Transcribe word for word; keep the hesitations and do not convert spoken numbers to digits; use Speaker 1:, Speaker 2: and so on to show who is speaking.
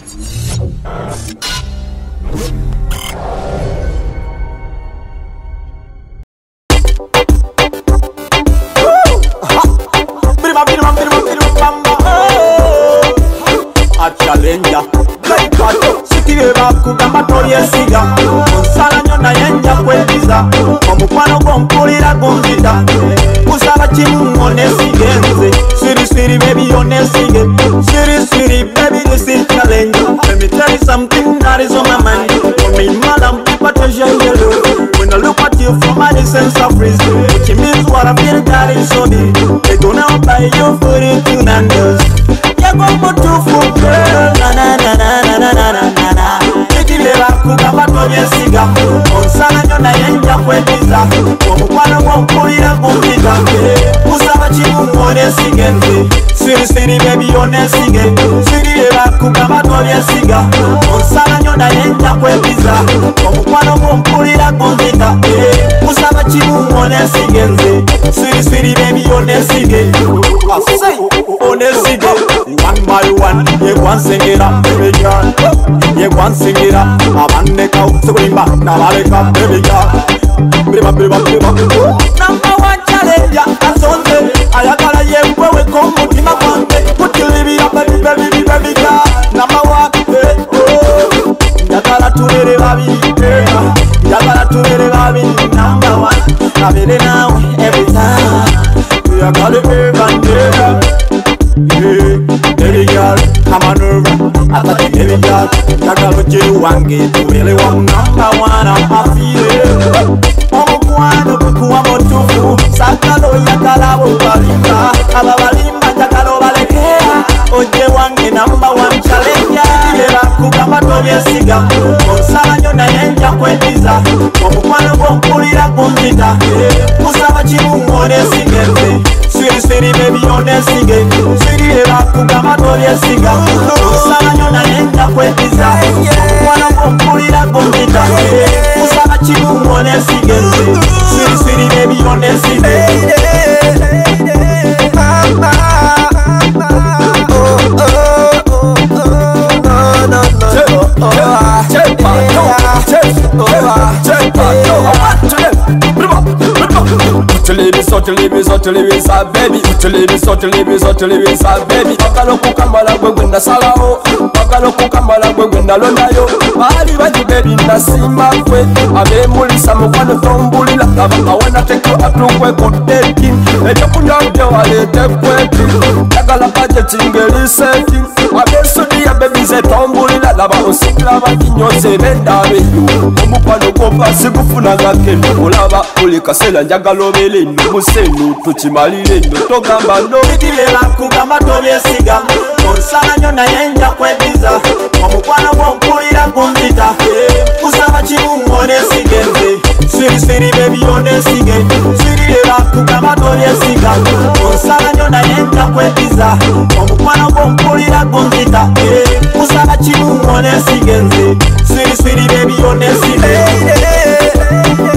Speaker 1: A challenger Kaikato Sikiwe bakugamba tolyesiga Onsala nyona yenja kwediza Omukwano gompulira gunzita Kusaba kimu onesigenze Siri siri baby onesige Siri siri baby this is challenge Let me tell you something that is on my mind For me madam people to share yellow When I look at you from a distance of freeze Which means what I feel that is so deep They don't know by you for it to nanders Yagomo tufu girl na na na na na na na na na Ikile bakugamba tolyesiga Onsala nyona yenja kwediza Omukwano gompulira gunzita Kusaba kimu onesigenze Siri siri baby onesige Siri bakugamba tolyesiga Onsala nyona yenja kwediza Omukwano gompulira gunzita Kusaba kimu onesigenze Siri siri baby onesige Onesige One by one, ye one sing it up, baby girl. Ye one sing it up, abande kau sebulimba, nabale kau, baby girl. Briba briba briba. Number one challenge, asonze. Ayakala ye wewe komutima kwanze. Kutilibi up, baby baby baby girl. Number one, hey oh. Yakala tulele babi, yakala tulele babi. Number one, nabele now every time. Yakala every day. Yeah, baby girl, come on over. I thought you baby girl, that girl with you one get to really want number one. I'm feeling. Oh, Kuano, Kuamo Tufu, Sakalo, Yakala, Balimba, Alabalimba, Jakalo, Balekea, Oje Wangi, number one challenge. Kugamba tolyesiga Onsala nyona yenja kwediza Omukwano gompulira gunzita Kusaba kimu onesigenze Siri siri baby onesige Siri bakugamba tolyesiga Onsala nyona yenja kwediza Omukwano gompulira gunzita Kusaba kimu onesigenze Siri siri baby onesige Utilibi so tilibi so tilibi sa baby Utilibi so tilibi so tilibi sa baby Wakalo kukamala gwe gwenda salao Wakalo kukamala gwe gwenda londayo Bali baji baby nasima kwe Abe mulisa mukwano tombulila Lava awana teko atukwe kudeki Ejo kunyamde walete kweti Yagala baje tingeli seti Abe sudi ya baby ze tombulila Lava usikila bakinyoze bendabe Omukwano kopa sigufuna ngakendo Ulava ulikasela njagalo bele Musenu tuchimalile ndo togamba no Idile bakugamba tolyesiga Onsala nyona yenja kwediza Omukwano gompulira gunzita Kusaba kimu onesigenze Siri siri baby onesige Siri bakugamba tolyesiga Onsala nyona yenja kwediza Omukwano gompulira gunzita Kusaba kimu onesigenze Siri siri baby onesige